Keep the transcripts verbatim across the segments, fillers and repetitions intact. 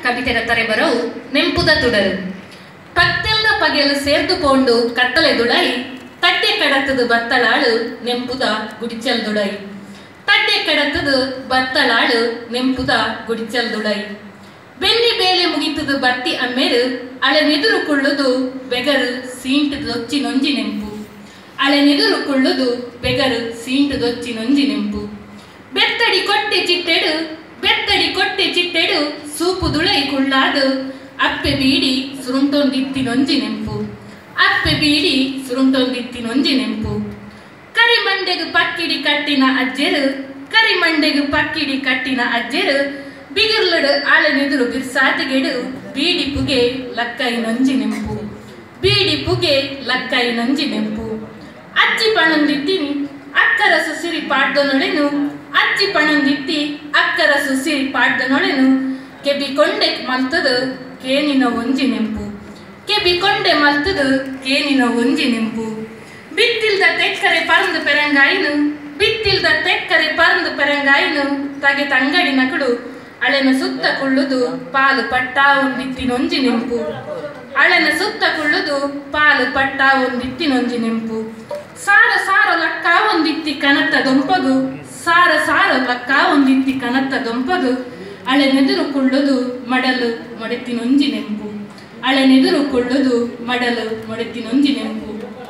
ಕವಿತೆರ ತರೆಬರವು ನೆಂಪುದ ತುಡರು ಪತ್ತೆಲ್ದ ಪಗೆಲು ಸೇರ್ದುಕೊಂಡು ಕತ್ತಲೆ ದುಡೈ ತಟ್ಟೆ ಕಡತದು ಬತ್ತಳಾಳು ನೆಂಪುದ ಗುಡಿಚಲ್ ದುಡೈ ತಟ್ಟೆ ಕಡತದು ಬತ್ತಳಾಳು ನೆಂಪುದ ಗುಡಿಚಲ್ ದುಡೈ ಬೆನ್ನಿ ಬೇಲೆ ಮುಗಿತದು ಬತ್ತಿ ಅಮ್ಮೆರು ಅಳೆ ನೆದುರು ಕುಳ್ಳುದು ಬೆಗರು ಸೀಂಟು ದೊಚ್ಚಿ ನೊಂಜಿ ನೆಂಪು ಅಳೆ ನೆದುರು ಕುಳ್ಳುದು ಬೆಗರು ಸೀಂಟು ದೊಚ್ಚಿ ನೊಂಜಿ ನೆಂಪು ಬೆತ್ತಡಿ ಕೊಟ್ಟೆ ಚಿಟ್ಟೆಡು ಬೆತ್ತಡಿ ಕೊಟ್ಟೆ ಚಿಟ್ಟೆಡು ಸೂಪು ದುಳೈ ಕುಳ್ಳಾದು ಅಪ್ಪೆ ಬೀಡಿ ಸುರುಂಟೊಂದಿತ್ತಿ ನೊಂಜಿ ನೆಂಪು ಅಪ್ಪೆ ಬೀಡಿ ಸುರುಂಟೊಂದಿತ್ತಿ ನೊಂಜಿ ನೆಂಪು ಕರಿಮಂಡೆಗು ಪಕ್ಕಿಡಿ ಕಟ್ಟಿನ ಅಜ್ಜೆರು ಕರಿಮಂಡೆಗು ಪಕ್ಕಿಡಿ ಕಟ್ಟಿನ ಅಜ್ಜೆರು ಬಿಗಿರ್ಲಡು ಆಳೆನೆದುರು ಬಿರ್ಸಾತಿಗೆಡು ಬೀಡಿ ಪುಗೆ ಲಕ್ಕೈ ನೊಂಜಿ ನೆಂಪು ಬೀಡಿ ಪುಗೆ ಲಕ್ಕೈ ನೊಂಜಿ ನೆಂಪು ಅಜ್ಜಿ ಪಣಂದಿತ್ತೀನಿ ಅಕ್ಕರ ಸುಸಿರಿ ಪಾಡ್ದನೊಳೆನು ಅಜ್ಜಿ ಪಣಂದಿತ್ತಿ ಅಕ್ಕರ ಸುಸಿರಿ ಪಾಡ್ದನೊಳೆನು ಕೆಬಿಕೊಂಡೆ ಮಲ್ತದು ಕೇನಿನ ಒಂಜಿ ನೆಂಪು ಕೆಬಿಕೊಂಡೆ ಮಲ್ತದು ಕೇನಿನ ಒಂಜಿ ನೆಂಪು ಬಿತ್ತಿಲ್ದ ತೆಕ್ಕರೆ ಪರಂದು ಪೆರಂಗಾಯಿನು ಬಿತ್ತಿಲ್ದ ತೆಕ್ಕರೆ ಪರಂದು ಪೆರಂಗಾಯಿನು ತಗೆ ತಂಗಡಿ ನಕಡು ಅಳೆನ ಸುತ್ತ ಕುಳ್ಳುದು ಪಾಲು ಪಟ್ಟ ಒಂದಿತ್ತಿನೊಂಜಿ ನೆಂಪು ಅಳೆನ ಸುತ್ತ ಕುಳ್ಳುದು ಪಾಲು ಪಟ್ಟ ಒಂದಿತ್ತಿನೊಂಜಿ ನೆಂಪು ಸಾರ ಸಾರ ಲಕ್ಕ ಒಂದಿತ್ತಿ ಕನತ್ತ ದೊಂಪಗು ಸಾರ ಸಾರ ಲಕ್ಕ ಒಂದಿತ್ತಿ ಕನತ್ತ ದೊಂಪಗು ಅಳೆನೆದುರು ಕುಳ್ಳುದು ಮಡಲು ಮೊಡೆತಿನೊಂಜಿ ನೆಂಪು ಅಳೆನೆದುರು ಕುಳ್ಳುದು ಮಡಲು ಮೊಡೆತಿನೊಂಜಿ ನೆಂಪು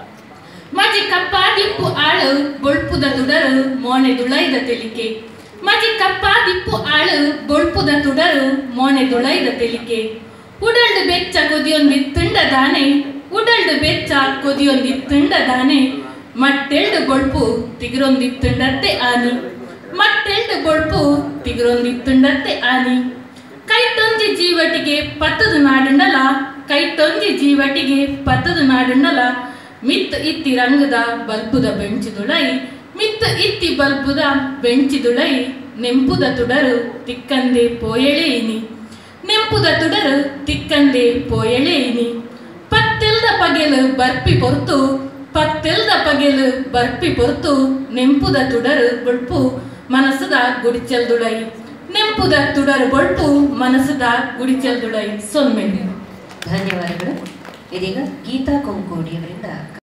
ಮಜಿ ಕಪ್ಪಾದಿಪ್ಪು ಆಳು ಬೊಳ್ಪುದ ತುಡರು ಮೋಣೆ ದುಳೈದ ತೆಲಿಕೆ ಮಜಿ ಕಪ್ಪಾದಿಪ್ಪು ಆಳು ಬೊಳ್ಪುದ ತುಡರು ಮೋಣೆ ದುಳೈದ ತೆಲಿಕೆ ಉಡಲ್ಡು ಬೆಚ್ಚ ಕೊದಿಯೊಂದಿತ್ತುಂಡ ದಾನೆ ಉಡಲ್ಡು ಬೆಚ್ಚ ಕೊದಿಯೊಂದಿತ್ತುಂಡ ದಾನೆ ಮಟ್ಟೆಲ್ಡು ಬೊಳ್ಪು ತಿಗಿರೊಂದಿತ್ತುಂಡತ್ತೆ ಆನಿ ಮಟ್ಟೆಲ್ಡು ಬೊಳ್ಪು ತಿಗಿರೊಂದಿತ್ತುಂಡತ್ತೆ ಆನಿ ಕೈತೊಂಜಿ ಜೀವಟಿಗೆ ಪತ್ತದು ನಾಡುಂಡಲ ಕೈತೊಂಜಿ ಜೀವಟಿಗೆ ಪತ್ತದು ನಾಡುಂಡಲ ಮಿತ್ ಇತ್ತಿ ರಂಗದ ಬಲ್ಪುದ ಬೆಂಚಿದುಳೈ ಮಿತ್ ಇತ್ತಿ ಬಲ್ಪುದ ಬೆಂಚಿದುಳೈ ನೆಂಪುದ ತುಡರು ತಿಕ್ಕಂದೆ ಪೋಯಳೆ ಇನಿ ನೆಂಪುದ ತುಡರು ತಿಕ್ಕಂದೆ ಪೋಯಳೆ ಇನಿ ಪತ್ತೆಲ್ದ ಪಗೆಲು ಬರ್ಪಿ ಪೊರ್ತು ಪತ್ತೆಲ್ದ ಪಗೆಲು ಬರ್ಪಿ ಪೊರ್ತು ನೆಂಪುದ ತುಡರು ಬೊಳ್ಪು ಮನಸ್ಸದ ಗುಡಿಚಲ್ ದುಳೈ ನೆಂಪುದ ತುಡರು ಬೊಳ್ಪು ಮನಸ್ಸದ ಗುಡಿಚಲ್ ದುಳೈ ಸೊನ್ನೆ. ಧನ್ಯವಾದಗಳು. ಇದೀಗ ಗೀತಾ ಕೊಂಕೋಡಿ ಅವರಿಂದ